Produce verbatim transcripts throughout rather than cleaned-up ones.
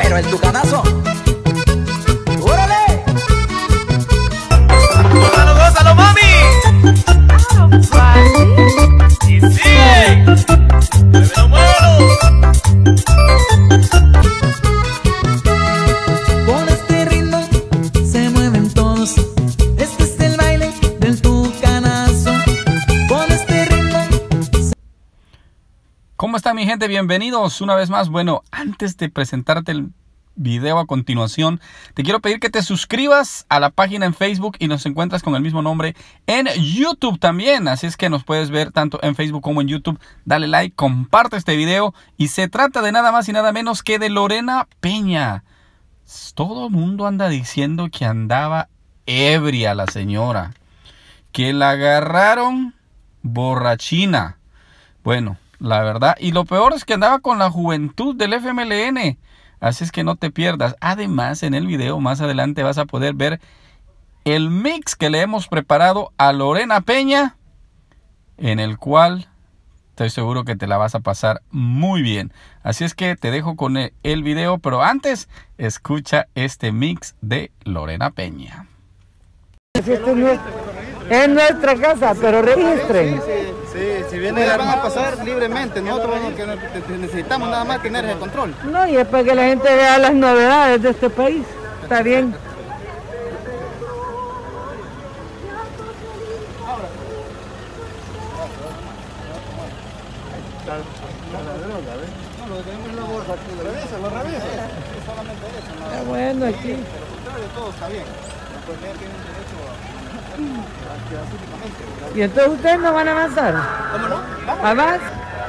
Pero el tucanazo. ¡Órale! ¡Gózalo, gózalo, mami! ¡Y sigue! ¡Muévelo, muévelo! Con este ritmo se mueven todos. Este es el baile del tucanazo. Con este ritmo se... ¿Cómo está mi gente? Bienvenidos una vez más. Bueno, antes de presentarte el video a continuación, te quiero pedir que te suscribas a la página en Facebook y nos encuentras con el mismo nombre en YouTube también. Así es que nos puedes ver tanto en Facebook como en YouTube. Dale like, comparte este video y se trata de nada más y nada menos que de Lorena Peña. Todo el mundo anda diciendo que andaba ebria la señora, que la agarraron borrachina. Bueno, la verdad, y lo peor es que andaba con la juventud del F M L N. Así es que no te pierdas. Además, en el video más adelante vas a poder ver el mix que le hemos preparado a Lorena Peña, en el cual estoy seguro que te la vas a pasar muy bien. Así es que te dejo con el video, pero antes escucha este mix de Lorena Peña. Es nuestra casa, pero registren. Sí, sí, sí, si viene van a pasar libremente. Nosotros que necesitamos nada más tener ese control. No, y es para que la gente vea las novedades de este país. Está bien. Está bueno aquí. Todo está bien. Y entonces ustedes no van a avanzar. ¿Cómo no? ¿Avance?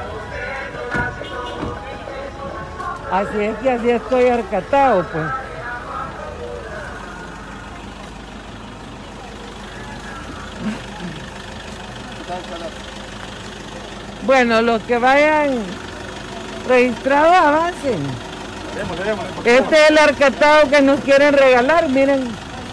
Así es que así estoy arcatado, pues. Bueno, los que vayan registrados avancen. Este es el arcatado que nos quieren regalar, miren.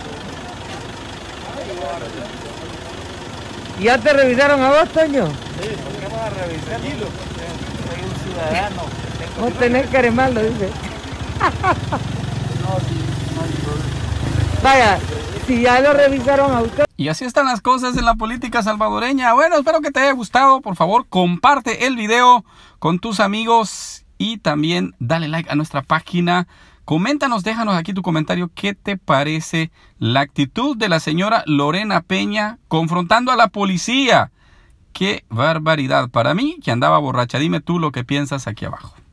¿Ya te revisaron a vos, Toño? Sí, ¿por qué vas a revisar? Soy un ciudadano. No tenés que malo, dice. Vaya, si ya lo revisaron a usted. Y así están las cosas en la política salvadoreña. Bueno, espero que te haya gustado. Por favor, comparte el video con tus amigos y también dale like a nuestra página. Coméntanos, déjanos aquí tu comentario. ¿Qué te parece la actitud de la señora Lorena Peña confrontando a la policía? ¡Qué barbaridad! Para mí, que andaba borracha. Dime tú lo que piensas aquí abajo.